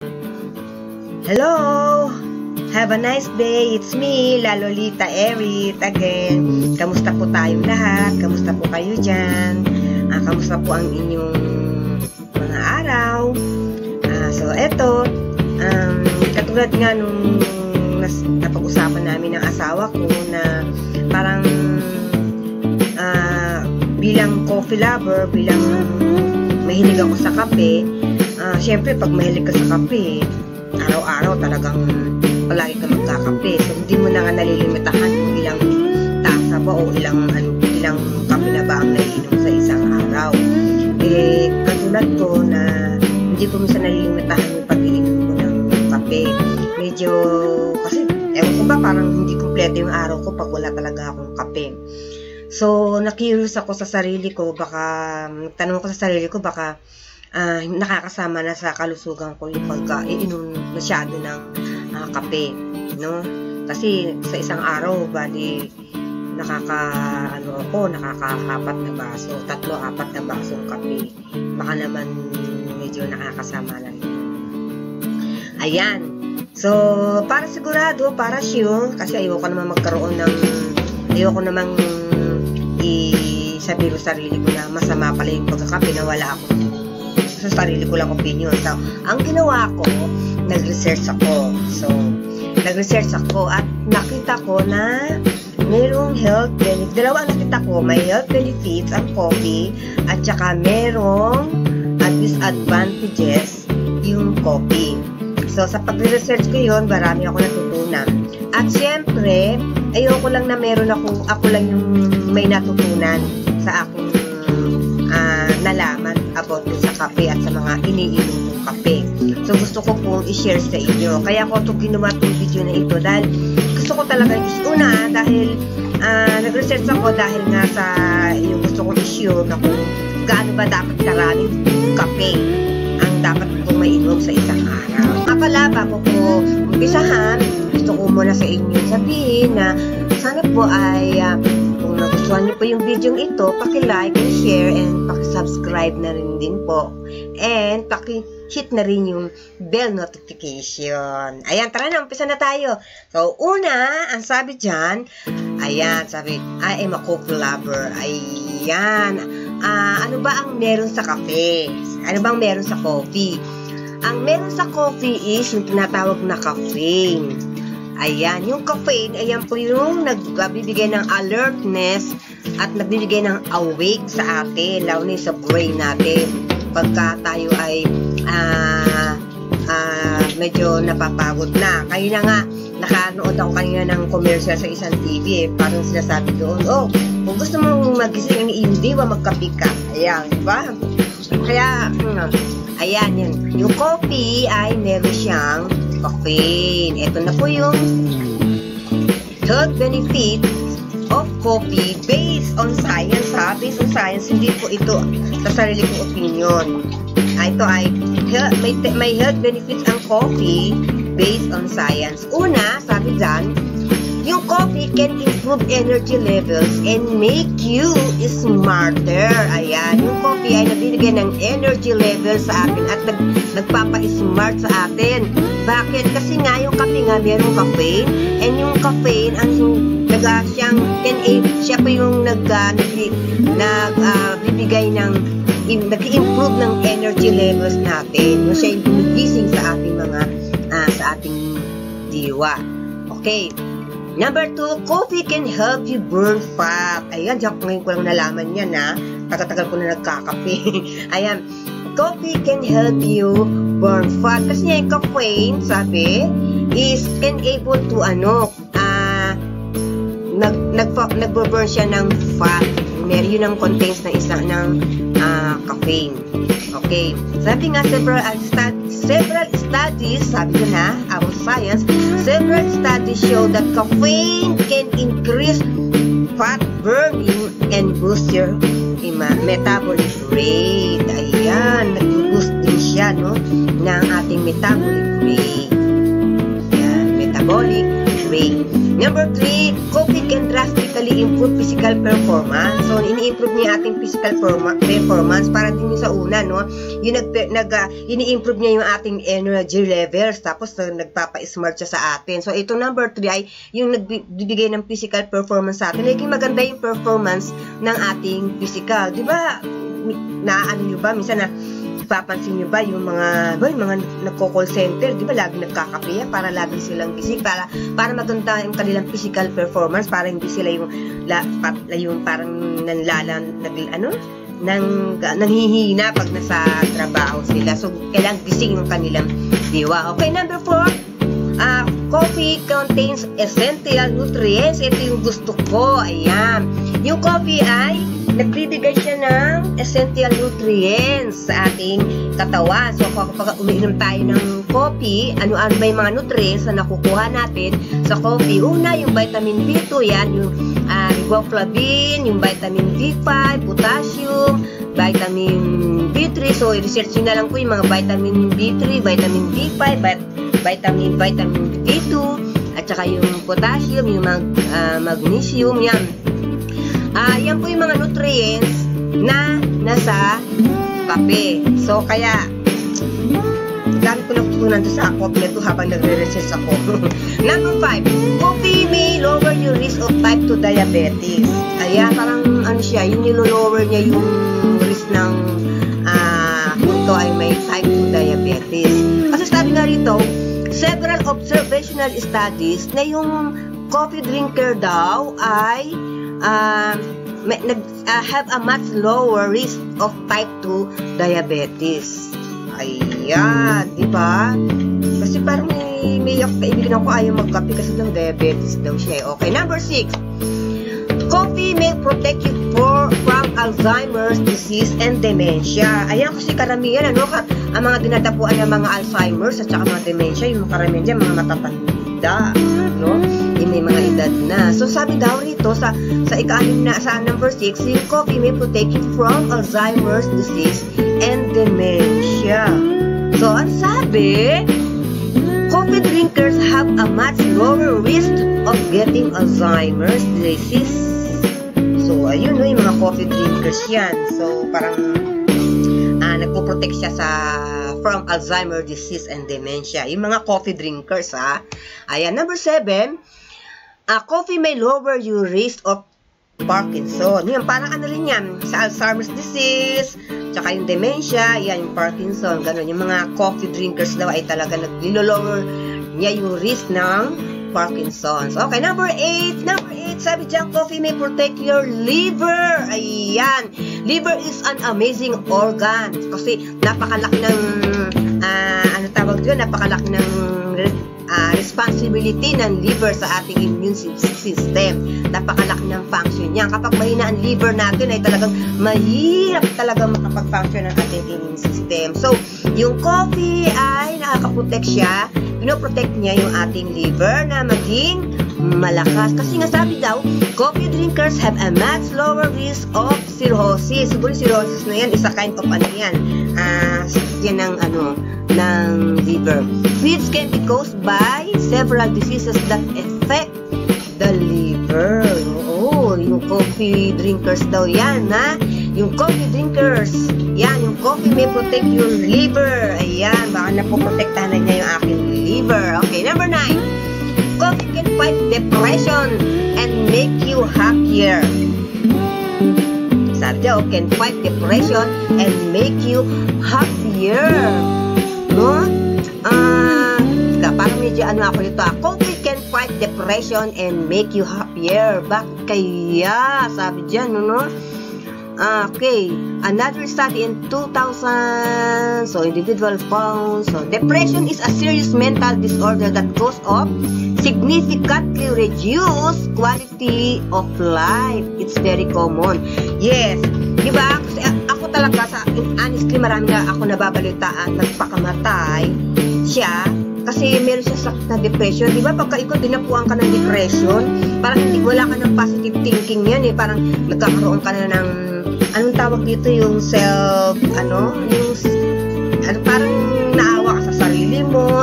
Hello! Have a nice day. It's me, La Lolita Erit again. Kamusta po tayong lahat? Kamusta po kayo dyan? Kamusta po ang inyong mga araw? So, eto, katulad nga nung napag-usapan namin ng asawa ko na parang bilang coffee lover, bilang mahilig ako sa kape, syempre pag mahilig ka sa kape, araw-araw talagang palagi ka magkakape. So, hindi mo na nga nalilimitahan kung ilang tasa ba o ilang kape na ba ang naiinom sa isang araw. Katulad ko na hindi ko minsan nalilimitahan yung pag-iinom ko ng kape. Medyo, kasi, ewan ko ba, parang hindi kumpleto yung araw ko pag wala talaga akong kape. So, na-curious ako sa sarili ko, tanong ko sa sarili ko, baka nakakasama na sa kalusugan ko yung pagka-iinom masyado ng kape, no? Kasi sa isang araw, bali, nakaka-4 na baso, 3-4 na basong kape. Baka naman medyo nakakasama na rin. Ayan. So, para sigurado, para sure, kasi ayoko namang sabi ko sarili ko na masama pala yung pagkakape na wala ako sa sarili ko lang opinion. So, ang ginawa ko, nag-research ako. So, nag-research ako at nakita ko na merong health benefits. Dalawa ang nakita ko, may health benefits ang coffee at saka merong disadvantages yung coffee. So, sa pag-research ko yun, marami ako natutunan. At syempre, ayoko lang na ako lang yung may natutunan sa aking nalaman about sa kape at sa mga iniinom ng kape. So, gusto ko pong i-share sa inyo. Kaya ko ginawa itong video na ito dahil gusto ko talaga dahil nag-research ako dahil nga sa yung gusto kong i-share na kung gaano ba dapat karaming kape ang dapat kong mainom sa isang araw. Pala, bago ko umpisahan, gusto ko muna sa inyo sabihin na sana po ay kung nagustuhan niyo po yung video ito, paki-like and share and paki-subscribe na rin din po. And paki-hit na rin yung bell notification. Ayan, tara na, umpisa na tayo. So, una, ang sabi dyan, ayan, sabi, I am a coffee lover. Ayan, ano ba ang meron sa kape? Ano bang meron sa coffee? Ang meron sa coffee is yung tinatawag na caffeine. Ayan, yung caffeine, ayan po yung nagbibigay ng alertness at nagbibigay ng awake sa atin, lalo na sa brain natin. Pagka tayo ay medyo napapagod na. Kaya na nga, nakanood ako kanina ng commercial sa isang TV. Parang sinasabi doon, kung gusto mong magising ng iyong diwa, magkape ka. Ayan, diba? Kaya, ayan yan. Yung coffee ay meron siyang caffeine. Ito na po yung health benefits of coffee based on science. Based on science, hindi po ito sa sarili kong opinion. Ito ay may health benefits ang coffee based on science. Una, sabi dyan, yung coffee can improve energy levels and make you smarter. Ayan, yung coffee ay nabibigay ng energy levels sa atin at nagpapa-smart sa atin. Bakit? Kasi nga yung kape nga merong caffeine, and yung caffeine ang siya pa yung nagbibigay ng nag-improve ng energy levels natin. Siya yung gumigising sa ating sa ating diwa. Okay. Number 2, coffee can help you burn fat. Ayan, ngayon ko lang nalaman yan tagal-tagal ko na nagkakape. Ayan, coffee can help you burn fat. Kasi yung caffeine, sabi, is able to nagbo-burn siya ng fat. Yun ang contains ng caffeine. Okay. Sabi nga, several studies, sabi ko na, about science, several studies show that caffeine can increase fat burning and boost your metabolic rate. Ayan, nag-boost din siya, no, ng ating metabolic rate. Ayan, metabolic rate. Number 3, coffee can drastically physically improve physical performance. So, ini-improve niya ating physical performance para din sa una, no? Yung ini-improve niya yung ating energy levels, tapos nagpapa-smart siya sa atin. So, ito number 3 ay yung nagbibigay ng physical performance sa atin. Naging maganda yung performance ng ating physical. Di ba? Naano nyo ba? Minsan na papansin nyo ba yung mga nagko-call center, di ba lagi nagkakape para lagi silang busy, para maganda yung kanilang physical performance, para hindi sila yung parang nanghihina pag nasa trabaho sila. So, kailangan gising yung kanilang diwa. Okay, number 4, coffee contains essential nutrients. Ito yung gusto ko. Ayan. Yung coffee ay nagbibigay siya ng essential nutrients sa ating katawan. So, kapag umiinom tayo ng coffee, ano-ano ba yung mga nutrients na nakukuha natin sa coffee? Una, yung vitamin B2, yan, yung riboflavin, yung vitamin B5, potassium, vitamin B3. So, i-research nyo na lang po yung mga vitamin B3, vitamin B5, vitamin B2, at saka yung potassium, yung magnesium, yan. Yan po yung mga nutrients na nasa kape. So, kaya, dami ko natutunan sa coffee na ito habang nagre-research ako. Number 5, coffee may lower your risk of type 2 diabetes. Ayan, parang ano siya, yung nilo-lower niya yung risk ng kung ito ay may type 2 diabetes. Kasi sabi nga rito, several observational studies na yung coffee drinker daw ay have a much lower risk of type 2 diabetes. Ayan, di ba? Kasi parang may kaibigan ako ayaw magkape kasi ng diabetes daw siya. Okay, number 6. Coffee may protect you from Alzheimer's disease and dementia. Ayan, kasi karamihan, ang mga dinadapuan ng mga Alzheimer's at saka mga dementia, yung karamihan dyan, mga matatanda, no? Yung may mga edad na. So, sabi daw rito, sa number 6, yung coffee may protect you from Alzheimer's disease and dementia. So, ang sabi, coffee drinkers have a much lower risk of getting Alzheimer's disease. So, ayun, yung mga coffee drinkers yan. So, parang nagpo-protect siya from Alzheimer's disease and dementia. Yung mga coffee drinkers, Ayan, number 7, coffee may lower your risk of Parkinson. Yan, parang rin yan, sa Alzheimer's disease, tsaka yung dementia, yan, yung Parkinson, gano'n. Yung mga coffee drinkers daw ay talaga nag-lower niya yung risk ng Parkinson's. Okay, number 8, sabi dyan, coffee may protect your liver. Ayan, liver is an amazing organ kasi napakalaki ng napakalaki ng responsibility ng liver sa ating immune system. Napakalaki ng function niya. Kapag mahina ang liver natin ay talagang mahirap talaga makapag-function ng ating immune system. So, yung coffee ay nakaka-protect siya. Pinoprotect niya yung ating liver na maging malakas. Kasi nga sabi daw, coffee drinkers have a much lower risk of cirrhosis. Siguro cirrhosis na yan, is a kind of yan ng liver, which can be caused by several diseases that affect the liver. Oo, yung coffee drinkers daw yan, yung coffee drinkers, yan, yung coffee may protect your liver. Ayan, baka napoprotektahan na niya yung aking liver. Okay, number 9, coffee can fight depression and make you happier. Sabi daw, can fight depression and make you happier. No? Parang medyo ako nito. Coffee can fight depression and make you happier. Bakit kaya? Sabi dyan, no? Okay. Another study in 2000. So, individual found. So, depression is a serious mental disorder that cause of significantly reduced quality of life. It's very common. Yes. Diba? Kasi ako talaga, honestly, marami na ako nababalitaan, nagpakamatay siya kasi meron siya na depression. Diba? Pagka ikaw dinapuan ka ng depression, parang hindi, wala ka ng positive thinking yan parang nagkakaroon ka na ng, anong tawag dito, yung self, parang naawa ka sa sarili mo,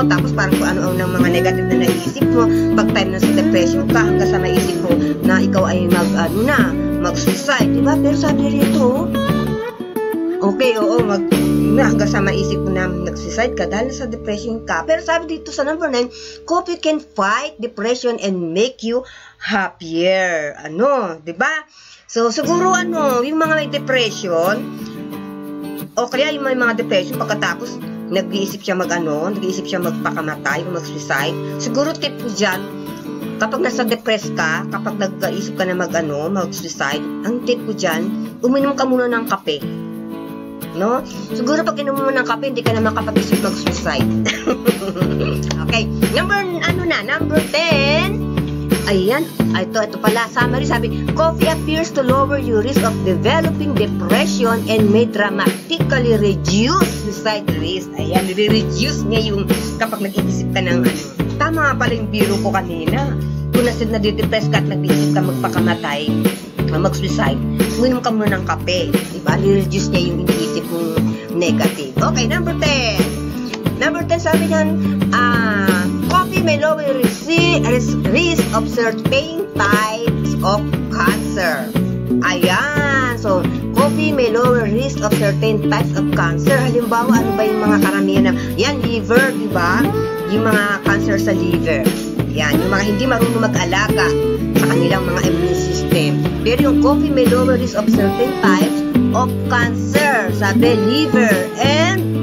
mo, tapos parang kung ano ng mga negative na naisip mo, pag time na sa depression ka, hanggang sa maisip mo na ikaw ay mag-suicide, diba? Pero sabi rito, okay, oo, hanggang sa maisip mo na nag-suicide ka dahil sa depression ka. Pero sabi dito sa number 9, coffee can fight depression and make you happier. Diba? So, siguro yung mga may depression, o kaya yung may mga depression, pagkatapos nag-iisip siya nag-iisip siya magpakamatay o mag-suicide, siguro tip ko dyan, kapag nasa depress ka, kapag nag-iisip ka na mag-suicide, ang tip ko dyan, uminom ka muna ng kape. No? Siguro pag inom mo ng kape, hindi ka na makapag-isip mag-suicide. Okay. Number 10. Ayan. Ito pala. Summary, sabi, coffee appears to lower your risk of developing depression and may dramatically reduce suicide risk. Ayan. Reduce niya yung kapag nag-iisip ka ng tama nga pala yung biro ko kanina. Kung nadidepress ka at nag-iisip ka magpakamatay, mag-suicide, uminom ka muna ng kape. Diba? Reduce niya yung iniisip mong negative. Okay, number 10. Number 10, sabi niyan, coffee may lower risk of certain types of cancer. Ayan. So, coffee may lower risk of certain types of cancer. Halimbawa, ano ba yung mga karamihan na, yan, liver, diba? Yung mga cancer sa liver. Yan, yung mga hindi marunong mag-alaga sa kanilang mga immune system. Pero yung coffee may lower risk of certain types of cancer. Sabi, liver and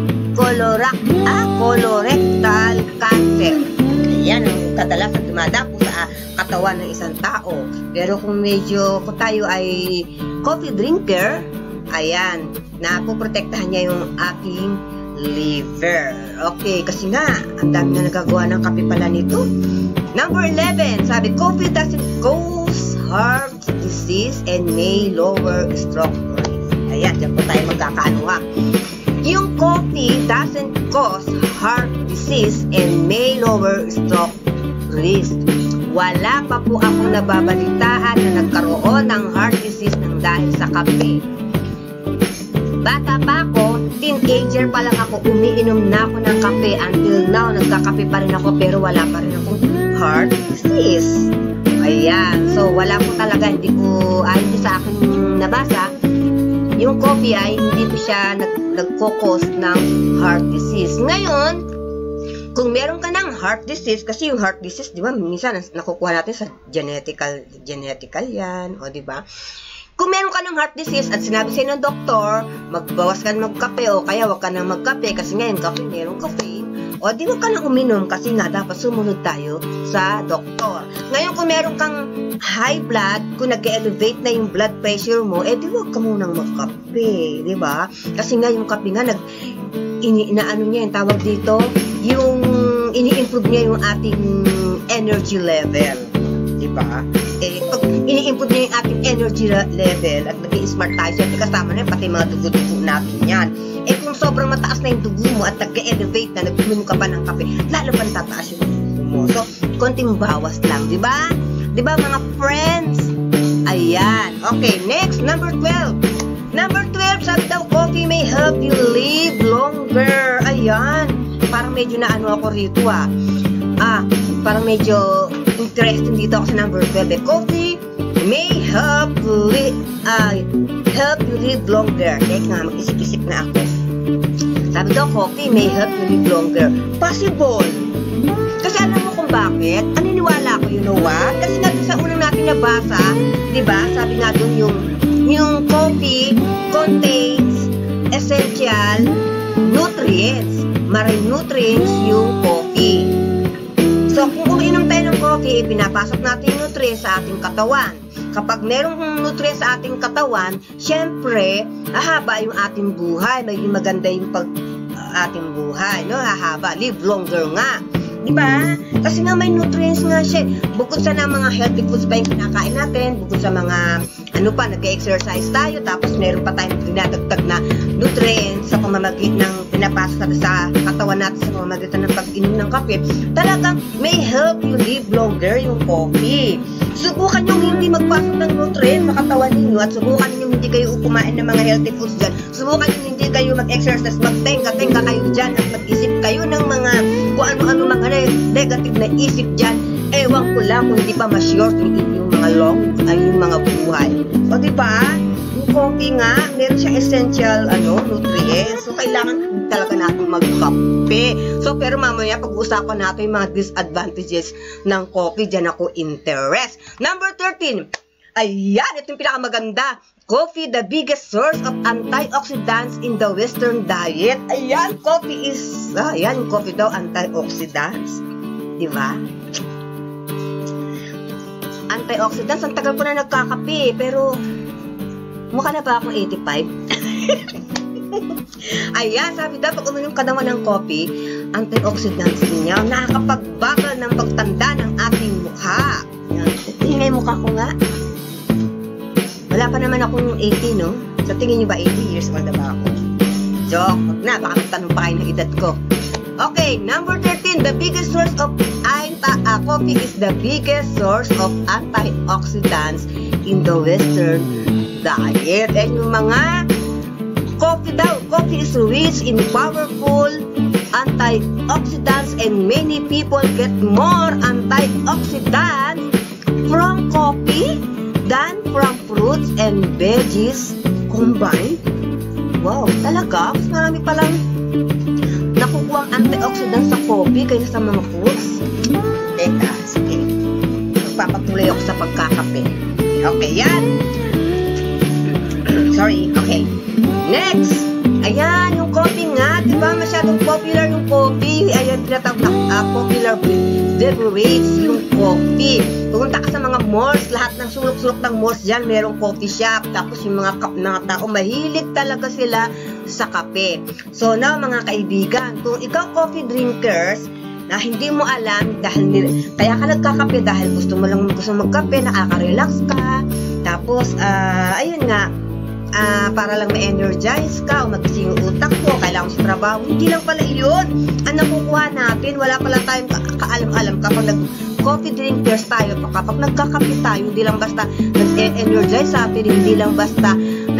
colorectal cancer. Ayan, ang kadalasan dumadapo sa katawan ng isang tao. Pero kung tayo ay coffee drinker, ayan, napoprotektahan niya yung ating liver. Okay, kasi nga, ang dami na nagagawa ng kape pala nito. Number 11, sabi, coffee doesn't cause heart disease and may lower stroke risk. Ayan, dyan po tayo magkakaano nga. Yung coffee doesn't cause heart disease and may lower stroke risk. Wala pa po akong nababalitaan na nagkaroon ng heart disease ng dahil sa kape. Bata pa ako, teenager pa lang ako, umiinom na ako ng kape. Until now, nagkakape pa rin ako pero wala pa rin akong heart disease. Ayan. So, wala po talaga, hindi sa akin nabasa, yung coffee ay hindi po siya nagkukos ng heart disease. Ngayon, kung meron ka ng heart disease, kasi yung heart disease, di ba, minsan nakukuha natin sa genetical yan, o di ba? Kung meron ka ng heart disease at sinabi sa'yo ng doktor, magbawas ka ng magkape o kaya wag ka nang magkape kasi ngayon kape, meron caffeine, o di wag ka nang uminom kasi nga dapat sumunod tayo sa doktor. Ngayon kung meron kang high blood, kung nag-elevate na yung blood pressure mo, di wag ka munang magkape, di ba? Kasi nga yung kape nga, inaano niya yung tawag dito, yung ini-improve niya yung ating energy level. Diba? Pag ini-input niya yung ating energy level at nag-i-smart tayo siya, kasama na yun, pati mga dugo-dugo natin yan. Kung sobrang mataas na yung dugo mo at nag-elevate na, nag-uminom ka pa ng kape, lalo pa tataas yung dugo mo. So, konting bawas lang, diba? Diba, mga friends? Ayan. Okay, next, number 12. Number 12, sabi daw, coffee may help you live longer. Ayan. Parang medyo naano ako rito, parang medyo interesting dito ako sa number 12. Coffee may help you live longer. Kaya nga, mag-isip-isip na ako. Sabi daw, coffee may help you live longer. Possible. Kasi alam mo kung bakit? Aniniwala ko, you know what? Kasi nga sa unang natin nabasa, diba? Sabi nga dun yung coffee contains essential nutrients. Maraming nutrients yung coffee. So, kung umiinom tayo ng coffee, pinapasok natin yung nutrients sa ating katawan. Kapag merong nutrients sa ating katawan, syempre, hahaba yung ating buhay. Maging maganda yung ating buhay, no? Hahaba, live longer nga. Diba? Kasi nga may nutrients nga siya. Bukod sa mga healthy foods pa yung kinakain natin, bukod sa mga, nag-exercise tayo, tapos meron pa tayong dinadagdag na nutrients sa pamamagitan ng pinapasok sa katawan natin sa pamamagitan ng pag-inom ng kape, talagang may help you live longer yung coffee. Subukan yung hindi magpasok ng nutrient sa katawan ninyo at subukan yung hindi kayo kumain ng mga healthy foods dyan. Subukan yung hindi kayo mag-exercise, magtenga-tenga kayo dyan at mag-isip kayo ng mga kung ano-ano mga negative na isip dyan. Ewan ko lang kung hindi pa ma-short yung inyong mga yung mga buhay. O diba? Yung coffee nga, meron siyang essential nutrients. So, kailangan talaga natin magkape. So, pero mamaya pag-uusapan natin yung mga disadvantages ng coffee. Diyan ako interest. Number 13. Ayan, ito yung pinakamaganda. Coffee, the biggest source of antioxidants in the Western diet. Ayan, coffee daw, antioxidants. Diba? Antioxidants, ang tagal ko na nagkakape, pero mukha na ba akong 85? Ayan, sabi daw, pag uminom ka naman ng coffee, antioxidants niya, nakakapagbagal ng pagtanda ng ating mukha. Tingnan yung mukha ko nga. Wala pa naman akong 80, no? So, tingin nyo ba 80 years old na ba ako? Joke, wag na, baka magtanong pa kayo ng edad ko. Okay, number 13, the biggest source of coffee is the biggest source of antioxidants in the Western diet. And yung mga coffee daw, coffee is rich in powerful antioxidants and many people get more antioxidants from coffee than from fruits and veggies combined. Wow, talaga? Mas marami palang nakukuha ang antioxidants sa coffee kaysa sa mga fruits. Teka, sige. Magpapatuloy ako sa pagkakape. Okay, yan. Sorry, okay. Next. Ayan, yung coffee nga. Diba masyadong popular yung coffee? Ayan, tinatawag na popular beverage yung coffee. Pumunta ka sa mga malls, lahat ng sulok-sulok ng malls dyan, merong coffee shop. Tapos yung mga tao, mahilig talaga sila sa kape. So now, mga kaibigan, kung ikaw coffee drinkers, na hindi mo alam kaya ka nagkakape dahil gusto magkape, nakaka-relax ka. Tapos, ayun nga, para lang ma-energize ka o magising yung utak mo, kailangan sa trabaho. Hindi lang pala yun ang nakukuha natin. Wala pala tayong kaalam-alam kapag coffee drinkers tayo, kapag nagkakape tayo, hindi lang basta nag-energize sa atin, hindi lang basta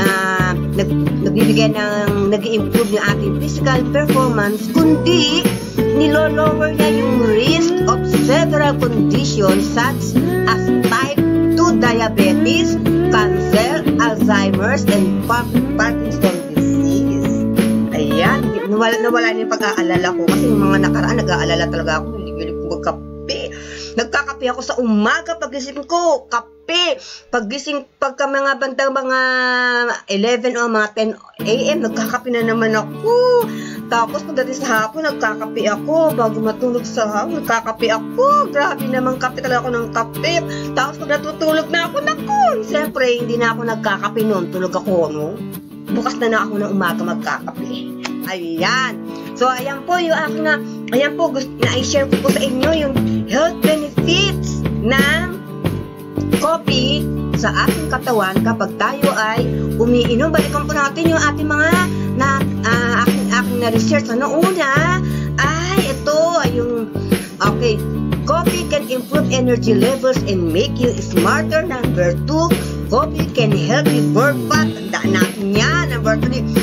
nagbibigay ng nag-i-improve yung ating physical performance, kundi nilo-lower niya yung risk of several conditions such as type 2 diabetes, cancer, Alzheimer's, and Parkinson's disease. Ayan, nawala na yung pag-aalala ko kasi yung mga nakaraan, nag-aalala talaga ako, hindi ko magkape. Nagkakape ako sa umaga, pagising ko, kape. Pagka mga bandang mga 11 o mga 10 a.m., nagkakape na naman ako. Tapos pagdating sa hapon, nagkakape ako. Bago matulog sa hapon, nagkakape ako. Grabe naman, kape talaga ako ng kape. Tapos pag natutulog na ako, naku, siyempre, hindi na ako nagkakape noon. Tulog ako, no? Bukas na ako ng umaga magkakape. Ayan. So, ayan po yung aking ayan po, na-i-share ko po sa inyo yung health benefits ng coffee sa ating katawan kapag tayo ay umiinom. Balikan po natin yung ating mga aking na-research. Una ay ito, yung okay, coffee can improve energy levels and make you smarter. Number 2, coffee can help you burn fat. Tandaan natin yan. Number 3,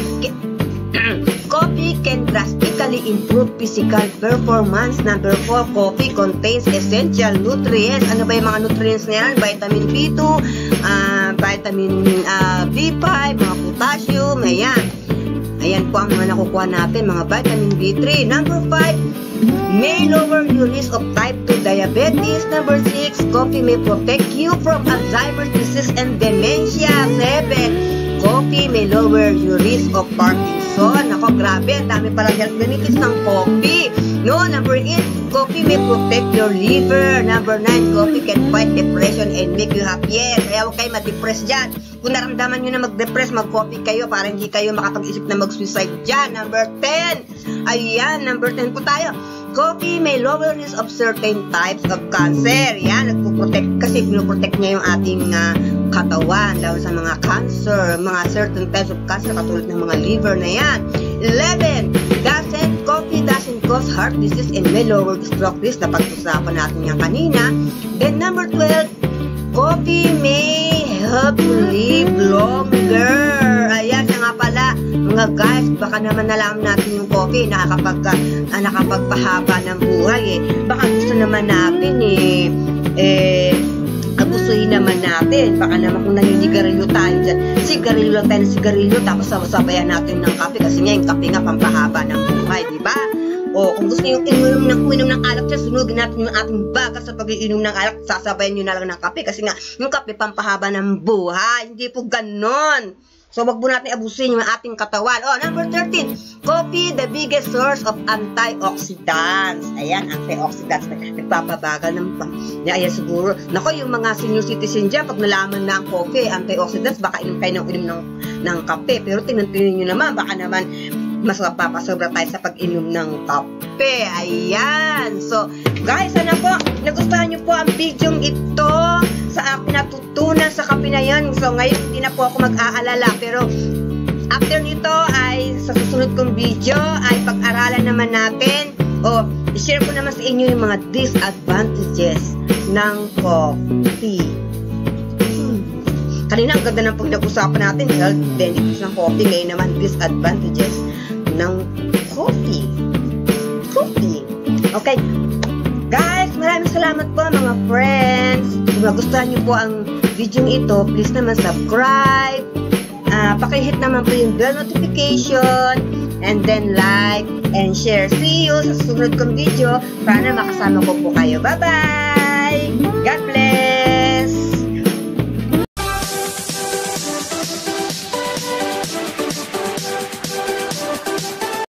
coffee can drastically improve physical performance. Number 4, coffee contains essential nutrients. Ano ba yung mga nutrients na yan? Vitamin B2, vitamin B5, mga potassium, ayan. Ayan po ang mga nakukuha natin, mga vitamin B3. Number 5, may lower your risk of type 2 diabetes. Number 6, coffee may protect you from Alzheimer's disease and dementia. 7, coffee may lower your risk of Parkinson. Ako, grabe, ang dami palang health benefits ng coffee. No, number 8, coffee may protect your liver. Number 9, coffee can fight depression and make you happier. Kaya huwag kayo ma-depress dyan. Kung naramdaman nyo na mag-depress, mag-coffee kayo para hindi kayo makapag-isip na mag-suicide dyan. Number 10, ayan, number 10 po tayo. Coffee may lower risk of certain types of cancer. Yan, nagpo-protect kasi pinoprotect niya yung ating katawan, lalo sa mga cancer, mga certain types of cancer katulad ng mga liver na yan. 11, cause heart disease and may lower stroke risk na pag-usapan natin yan kanina. Then number 12, coffee may help you live longer. Ayan na nga pala, mga guys, baka naman nalaman natin yung coffee nakakapagpahaba ng buhay Baka gusto naman natin abusuhin naman natin. Baka naman kung naninigarilyo tayo dyan, sigarilyo lang tayo ng sigarilyo, tapos sabayan natin ng kape, kasi nga yung kape nga pampahaba ng buhay, diba? O kung gusto nyo uminom ng alak dyan, sunugin natin yung ating baga sa pag-iinom ng alak, sasabayan nyo na lang ng kape, kasi nga yung kape pampahaba ng buhay. Hindi po ganon. So, wag po natin abusin yung ating katawan. Number 13, coffee, the biggest source of antioxidants. Ayan, antioxidants. Nagpapabagal ng ayan siguro. Nako, yung mga senior citizen dyan, pag nalaman na ang coffee, antioxidants, baka inom kayo ng kape. Pero tingnan nyo naman, baka naman mas mapapasobra tayo sa pag-inom ng kape. Ayan. So, guys, sana po, nagustuhan nyo po ang video ito sa akin natutunan sa kape na yan. So, ngayon, hindi na po ako mag-aalala. Pero, after nito, ay sa susunod kong video, ay pag-aralan naman natin i-share ko naman sa inyo yung mga disadvantages ng coffee. Kanina, ang ganda ng pinag-usapan natin, health benefits ng coffee. Ngayon naman, disadvantages ng coffee. Okay. Guys, maraming salamat po mga friends. Kung nagustuhan nyo po ang video ito, please naman subscribe. Pakihit naman po yung bell notification. And then like and share. See you sa susunod kong video para makasama ko po kayo. Bye-bye! God bless!